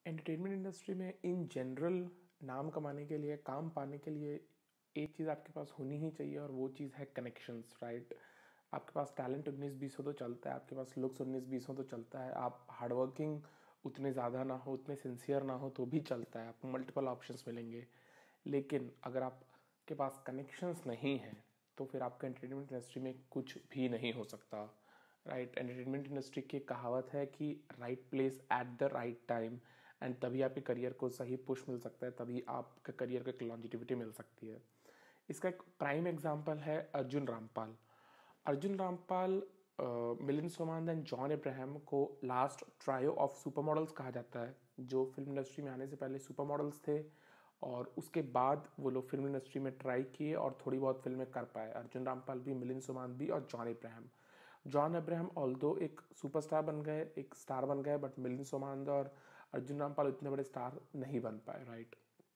Entertainment industry में in general नाम कमाने के लिए, काम पाने के लिए एक चीज़ आपके पास होनी ही चाहिए और वो चीज़ है कनेक्शंस, राइट। आपके पास टैलेंट 19-20 हो तो चलता है, आपके पास लुक्स 19-20 हो तो चलता है, आप हार्डवर्किंग उतने ज़्यादा ना हो, उतने सिंसियर ना हो तो भी चलता है, आपको मल्टीपल ऑप्शंस मिलेंगे। लेकिन अगर आपके पास कनेक्शंस नहीं है तो फिर आपका एंटरटेनमेंट इंडस्ट्री में कुछ भी नहीं हो सकता, राइट। एंटरटेनमेंट इंडस्ट्री की कहावत है कि right place at the right time, and तभी आपके करियर को सही पुश मिल सकता है, तभी आपके करियर को एक लॉन्जिटिविटी मिल सकती है। इसका एक प्राइम एग्जांपल है अर्जुन रामपाल। अर्जुन रामपाल मिलिंद सोमन एंड जॉन अब्राहम को last trio of super models कहा जाता है, जो फिल्म इंडस्ट्री में आने से पहले सुपर मॉडल्स थे और उसके बाद वो लोग फिल्म इंडस्ट्री में ट्राई किए और थोड़ी बहुत फिल्में कर पाए। अर्जुन रामपाल भी, मिलिंद सोमन भी और जॉन अब्राहम। जॉन अब्राहम ऑल्दो एक सुपरस्टार बन गए, एक स्टार बन गए, बट मिलिंद सोमन और अर्जुन रामपाल इतने बड़े स्टार नहीं बन पाए, राइट।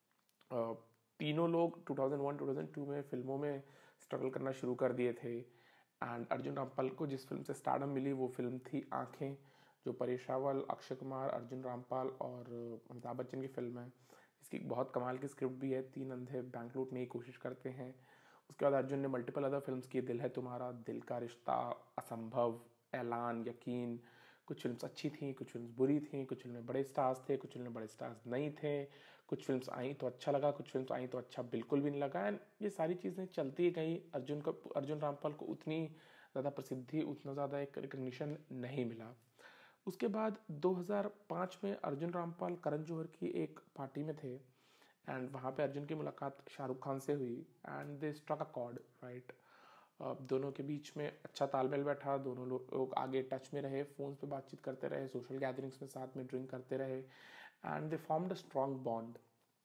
तीनों लोग 2001-2002 में फिल्मों में स्ट्रगल करना शुरू कर दिए थे। एंड अर्जुन रामपाल को जिस फिल्म से स्टारडम मिली वो फिल्म थी आंखें, जो परेश रावल, अक्षय कुमार, अर्जुन रामपाल और अमिताभ बच्चन की फिल्म है। इसकी बहुत कमाल की स्क्रिप्ट भी है। तीन अंधे बैंक लूटने की कोशिश करते हैं। उसके बाद अर्जुन ने मल्टीपल अदर फिल्म्स की, दिल है तुम्हारा, दिल का रिश्ता, असंभव, ऐलान, यकीन। कुछ फिल्म्स अच्छी थी, कुछ फिल्म्स बुरी थी, कुछ फिल्में बड़े स्टार्स थे, कुछ फिल्में बड़े स्टार्स नहीं थे। कुछ फिल्म्स आई तो अच्छा लगा, कुछ फिल्म्स आई तो अच्छा बिल्कुल भी नहीं लगा। एंड ये सारी चीज़ें चलती गई। अर्जुन रामपाल को उतनी ज़्यादा प्रसिद्धि, उतना ज़्यादा एक रिकग्निशन नहीं मिला। उसके बाद 2005 में अर्जुन रामपाल करण जौहर की एक पार्टी में थे एंड वहाँ पे अर्जुन की मुलाकात शाहरुख खान से हुई and they struck a chord, right. दोनों के बीच में अच्छा तालमेल बैठा, दोनों लोग आगे टच में रहे, फ़ोन पे बातचीत करते रहे, सोशल गैदरिंग्स में साथ में ड्रिंक करते रहे and they formed a strong bond.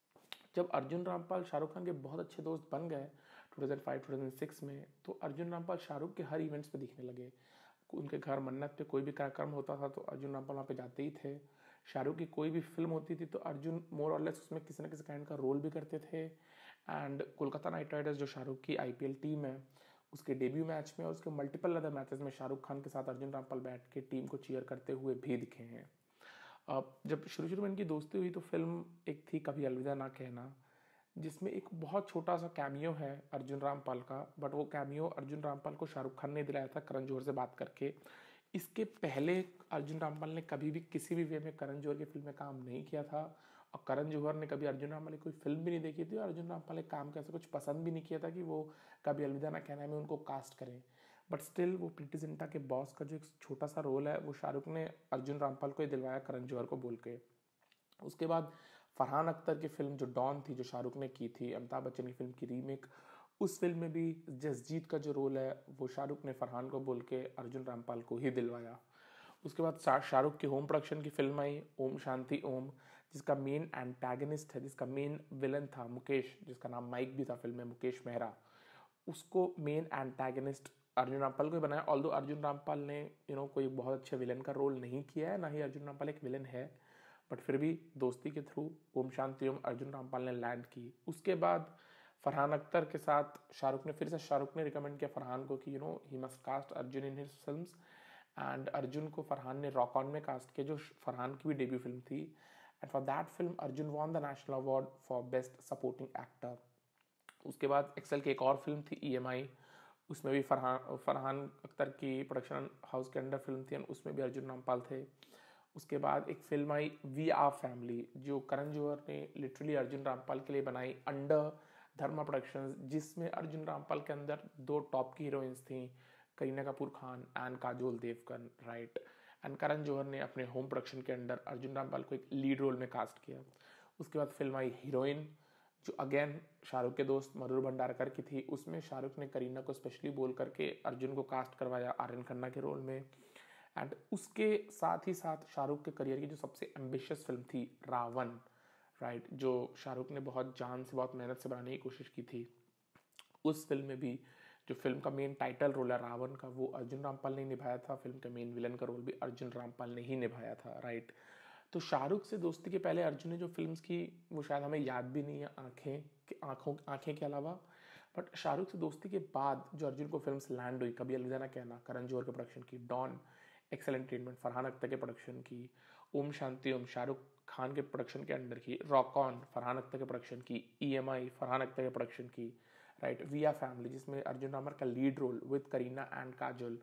जब अर्जुन रामपाल शाहरुख खान के बहुत अच्छे दोस्त बन गए 2005-2006 में, तो अर्जुन रामपाल शाहरुख के हर इवेंट्स पे दिखने लगे। उनके घर मन्नत पे कोई भी कार्यक्रम होता था तो अर्जुन रामपाल वहाँ पे जाते ही थे। शाहरुख की कोई भी फिल्म होती थी तो अर्जुन मोर और लेस उसमें किसी न किसी काइंड का रोल भी करते थे। एंड कोलकाता नाइट राइडर्स, जो शाहरुख की आईपीएल टीम है, उसके डेब्यू मैच में और उसके मल्टीपल अदर मैचेस में शाहरुख खान के साथ अर्जुन रामपाल बैठ के टीम को चीयर करते हुए भी दिखे हैं। अब जब शुरू शुरू में इनकी दोस्ती हुई तो फिल्म एक थी कभी अलविदा ना कहना, जिसमें एक बहुत छोटा सा कैमियो है अर्जुन रामपाल का, बट वो कैमियो अर्जुन रामपाल को शाहरुख खान ने दिलाया था करण जौहर से बात करके। इसके पहले अर्जुन रामपाल ने कभी भी किसी भी वे में करण जौहर की फिल्म में काम नहीं किया था और करण जौहर ने कभी अर्जुन रामपाल की कोई फिल्म भी नहीं देखी थी और अर्जुन रामपाल के काम का ऐसा कुछ पसंद भी नहीं किया था कि वो कभी अलविदा ना कहना में उनको कास्ट करें। बट स्टिल वो प्रीति जिंटा के बॉस का जो एक छोटा सा रोल है वो शाहरुख ने अर्जुन रामपाल को ही दिलवाया करण जौहर को बोल के। उसके बाद फरहान अख्तर की फिल्म जो डॉन थी, जो शाहरुख ने की थी, अमिताभ बच्चन की फिल्म की रीमेक, उस फिल्म में भी जसजीत का जो रोल है वो शाहरुख ने फरहान को बोल के अर्जुन रामपाल को ही दिलवाया। उसके बाद शाहरुख की होम प्रोडक्शन की फिल्म आई ओम शांति ओम, जिसका मेन एंटैगनिस्ट है, जिसका मेन विलन था मुकेश, जिसका नाम माइक भी था फिल्म में, मुकेश मेहरा। उसको मेन एंटैगनिस्ट अर्जुन रामपाल को ही बनाया। ऑल्दो अर्जुन रामपाल ने कोई बहुत अच्छे विलन का रोल नहीं किया है, ना ही अर्जुन रामपाल एक विलन है, बट फिर भी दोस्ती के थ्रू ओम शांति ओम अर्जुन रामपाल ने लैंड की। उसके बाद फरहान अख्तर के साथ शाहरुख ने रिकमेंड किया फरहान को कि ही must cast Arjun in his films, and Arjun को फरहान ने रॉक ऑन में कास्ट किया, जो फरहान की भी डेब्यू फिल्म थी। And for that film Arjun won the national award for best supporting actor. उसके बाद एक्सेल की एक और फिल्म थी ईएमआई, उसमें भी फरहान अख्तर की प्रोडक्शन हाउस के अंडर फिल्म थी, उसमें भी अर्जुन रामपाल थे। उसके बाद एक फिल्म आई वी आर फैमिली, जो करण जौहर ने लिटरली अर्जुन रामपाल के लिए बनाई अंडर धर्मा प्रोडक्शंस, जिसमें अर्जुन रामपाल के अंदर दो टॉप की हीरोइंस थी, Kareena Kapoor Khan and Kajol Devgan, right. And Karan Johar ने अपने होम प्रोडक्शन के अंदर अर्जुन रामपाल को एक लीड रोल में कास्ट किया। उसके बाद फिल्म आई हीरोइन, जो अगेन शाहरुख के दोस्त मधुर भंडारकर की थी। उसमें शाहरुख ने करीना को स्पेशली बोल करके अर्जुन को कास्ट करवाया आर्यन खन्ना के रोल में। एंड उसके साथ ही साथ शाहरुख के करियर की जो सबसे एम्बिशियस फिल्म थी रावण, राइट, जो शाहरुख ने बहुत जान से, बहुत मेहनत से बनाने की कोशिश की थी, उस फिल्म में भी जो फिल्म का मेन टाइटल रोल है रावण का, वो अर्जुन रामपाल ने निभाया था। फिल्म के मेन विलन का रोल भी अर्जुन रामपाल ने ही निभाया था, राइट। तो शाहरुख से दोस्ती के पहले अर्जुन ने जो फिल्म्स की वो शायद हमें याद भी नहीं है, आंखें के अलावा। बट शाहरुख से दोस्ती के बाद जो अर्जुन को फिल्म्स लैंड हुई, कभी अलविदा ना कहना करण जौहर के प्रोडक्शन की, Don excellent treatment Farhan Akhtar के प्रोडक्शन की, ओम शांति ओम शाहरुख खान के प्रोडक्शन के अंडर की, रॉक ऑन फरहान अख्तर के प्रोडक्शन की, EMI फरहान अख्तर के प्रोडक्शन की, राइट, विया फैमिली जिसमें अर्जुन रामपाल का lead role with Kareena and Kajol,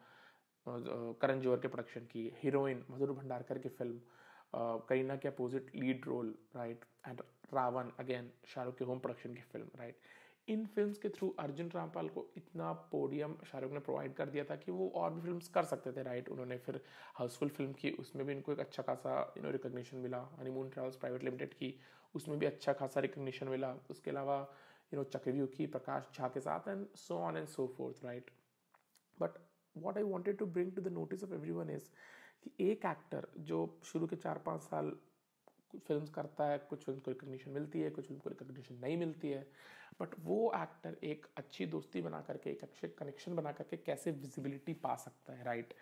Karan Johar के प्रोडक्शन की, हीरोइन मधुर भंडारकर की फिल्म, करीना के opposite lead role, right, and Ravan again Shahrukh के होम प्रोडक्शन की फिल्म, राइट। इन फिल्म्स के थ्रू अर्जुन रामपाल को इतना पोडियम शाहरुख ने प्रोवाइड कर दिया था कि वो और भी फिल्म्स कर सकते थे, राइट। उन्होंने फिर हाउसफुल फिल्म की, उसमें भी इनको एक अच्छा खासा रिकग्निशन मिला। हनीमून ट्रैवल्स प्राइवेट लिमिटेड की, उसमें भी अच्छा खासा रिकग्निशन मिला। उसके अलावा चक्रव्यूह की प्रकाश झा के साथ, and so on and so forth, right. But what I wanted to bring to the notice of everyone is कि एक एक्टर जो शुरू के 4-5 साल कुछ फिल्म करता है, कुछ फिल्म को रिकग्निशन मिलती है, कुछ फिल्म को रिकग्निशन नहीं मिलती है, बट वो एक्टर एक अच्छी दोस्ती बना करके, एक अच्छे कनेक्शन बना करके कैसे विजिबिलिटी पा सकता है, राइट।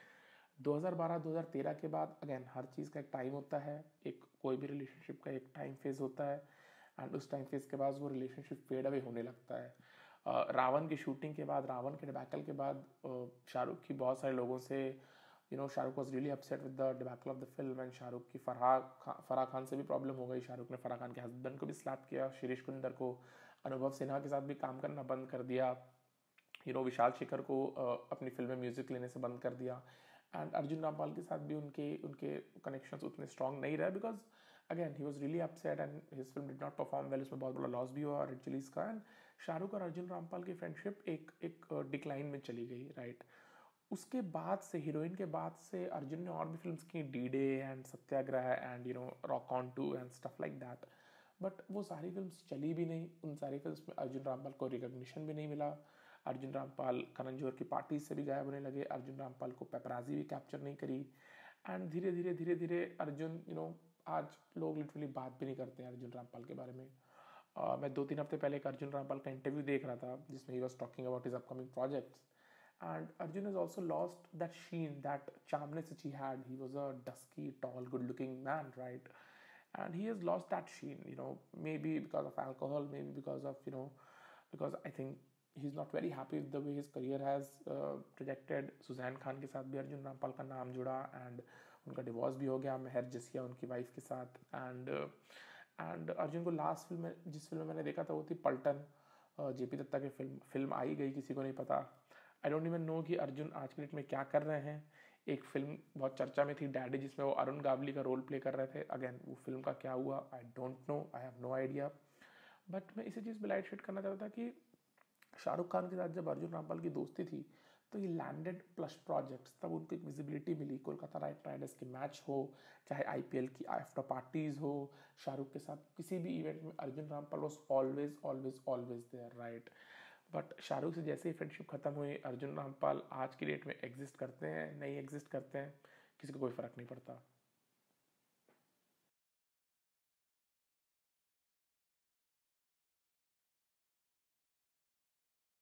2012-2013 के बाद अगेन हर चीज़ का एक टाइम होता है, एक कोई भी रिलेशनशिप का एक टाइम फेज होता है, एंड उस टाइम फेज के बाद वो रिलेशनशिप फेड अवे होने लगता है। रावण की शूटिंग के बाद, रावण के डिबैकल के बाद शाहरुख की बहुत सारे लोगों से Shahrukh was really upset with the debacle of the film, and Shahrukh की फराह खान से भी प्रॉब्लम हो गई। शाहरुख ने फराह खान के हस्बैंड को भी स्लैप किया, शिरीष कुंदर को, अनुभव सिन्हा के साथ भी काम करना बंद कर दिया, विशाल शेखर को अपनी फिल्म में म्यूजिक लेने से बंद कर दिया, एंड अर्जुन रामपाल के साथ भी उनके उनके कनेक्शंस उतने स्ट्रॉन्ग नहीं रहे, because again he was really upset and his film did not perform well. उसमें बहुत बड़ा लॉस भी हुआ रेड चिलीज का, एंड शाहरुख और अर्जुन रामपाल की फ्रेंडशिप एक डिक्लाइन में चली गई, राइट। उसके बाद से, हीरोइन के बाद से, अर्जुन ने और भी फिल्म्स की, D Day and Satyagraha and Rock On 2 and stuff like that, but वो सारी फिल्म्स चली भी नहीं। उन सारी फिल्म्स में अर्जुन रामपाल को रिकग्निशन भी नहीं मिला। अर्जुन रामपाल करण जौहर की पार्टी से भी गायब होने लगे, अर्जुन रामपाल को पेपराजी भी कैप्चर नहीं करी, एंड धीरे धीरे धीरे धीरे अर्जुन आज लोग लिटरली बात भी नहीं करते हैं अर्जुन रामपाल के बारे में। मैं 2-3 हफ्ते पहले एक अर्जुन रामपाल का इंटरव्यू देख रहा था जिसमें he was talking about his upcoming projects, and Arjun has also lost that sheen, that charmness which he had. He was a dusky, tall, good-looking man, right? And he has lost that sheen, maybe because of alcohol, maybe because of, because I think he's not very happy with the way his career has projected. Suzanne Khan के साथ भी अर्जुन रामपाल का नाम जुड़ा, and उनका divorce भी हो गया मेहर जसिया उनकी वाइफ के साथ, एंड अर्जुन को लास्ट फिल्म में, जिस फिल्म में मैंने देखा था वो थी पलटन, JP दत्ता की फिल्म आई गई, किसी को नहीं पता। आई डोंट इवन नो कि अर्जुन आज के डेट में क्या कर रहे हैं। एक फिल्म बहुत चर्चा में थी, डैडी, जिसमें वो अरुण गावली का रोल प्ले कर रहे थे। अगेन वो फिल्म का क्या हुआ, I don't know, I have no idea. But मैं इसी चीज़ पर लाइट शेड करना चाहता था कि शाहरुख खान के साथ जब अर्जुन रामपाल की दोस्ती थी तो ये लैंडेड प्लस प्रोजेक्ट्स, तब उनको एक विजिबिलिटी मिली। कोलकाता नाइट राइडर्स के मैच हो, चाहे IPL की आफ्टर पार्टीज हो, शाहरुख के साथ किसी भी इवेंट में Arjun Rampal was always always always there, right. But Shahrukh से जैसे ही फ्रेंडशिप खत्म हुई, अर्जुन रामपाल आज की डेट में एग्जिस्ट करते हैं नहीं एग्जिस्ट करते हैं, किसी को कोई फ़र्क नहीं पड़ता।